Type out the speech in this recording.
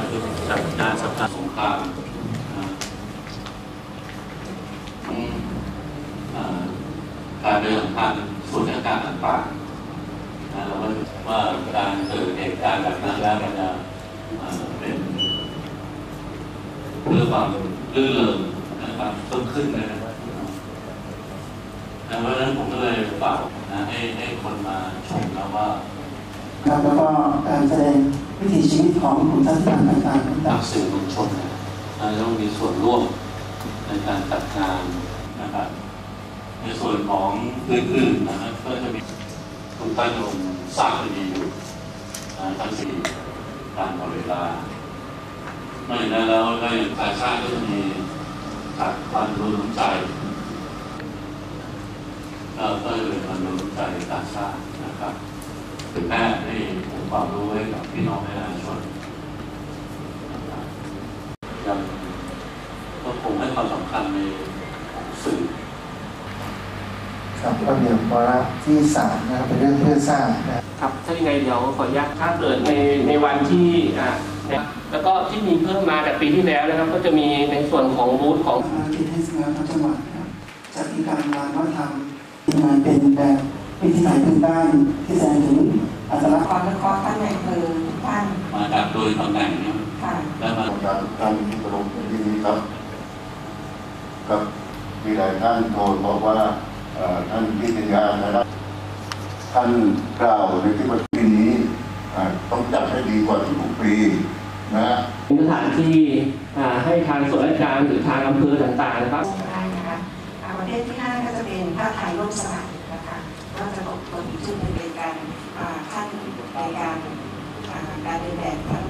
จัดงานสัปดาห์สงครามการเดินทางศูนย์การต่างๆเราก็ว่าการเกิดเหตุการณ์แบบนั้นแล้วมันจะเป็นเรื่องความลื่นเริงนะครับเพิ่มขึ้นเลยนะครับเพราะฉะนั้นผมก็เลยฝากให้คนมาชมแล้วว่าแล้วก็การแสดงวิถีชีวิตของกลุ่มชาติพันธุ์ต่างๆจากสื่อมวลชนต้องมีส่วนร่วมในการจัดงานนะครับในส่วนของอื่นๆนะครับก็จะมีคุณตั้งลงสร้างคดีอยู่ทั้งสี่การต่อเวลาไม่อย่างนั้นแล้วก็อย่างฝ่ายชาติก็จะมีจากความรู้น้ำใจก็เลยความรู้น้ำใจต่างชาตินะครับถึงแม้ให้ความรู้ให้กับพี่น้องประชาชนยังก็คงให้ความสำคัญในสื่อครับระเบียบวาระที่3นะครับเป็นเรื่องเพื่อสร้างครับถ้ายังไงเดี๋ยวขออนุญาตถ้าเกิดในวันที่แล้วก็ที่มีเพิ่มมาจากปีที่แล้วนะครับก็จะมีในส่วนของบูธของกิจเทศกาลจังหวัดจัดการงานวัฒนธรรมงานเป็นแบบวิถีไทยพื้นบ้านที่แสดงถึงอัตลักษณ์ความและท่านในอำเภอท่านมาจากโดยตำแหน่งนี้และมาจากท่านที่ประลงในที่นี้ครับกับมีหลายท่านโทรบอกว่าท่านพิจารณานะครับท่านกล่าวในที่ประชุมนี้ต้องจัดให้ดีกว่าทุกปีนะเป็นสถานที่ให้ทางส่วนราชการหรือทางอำเภอต่างๆนะครับได้นะคะประเภทที่5ก็จะเป็นผ้าไทยร่มสมัยนะคะก็จะตกตัวอีกชื่อเป็นการท่านในการเดินแบบ